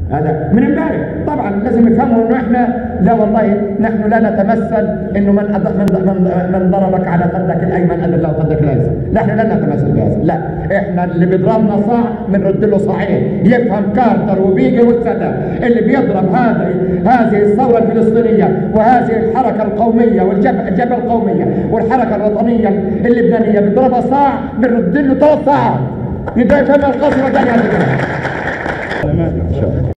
هذا من امبارح. طبعا لازم يفهموا انه احنا لا والله نحن لا نتمثل انه من ضربك على خدك الايمن اذل له خدك الايسر، نحن لا نتمثل بهذا، لا احنا اللي بيضربنا صاع بنرد له صاعين. يفهم كارتر وبيجي والسادات اللي بيضرب هذه الثوره الفلسطينيه وهذه الحركه القوميه والجبهه القوميه والحركه الوطنيه اللبنانيه بيضربها صاع بنرد له 3 صاعات. يبقى يفهم القصر وثاني هذا الكلام.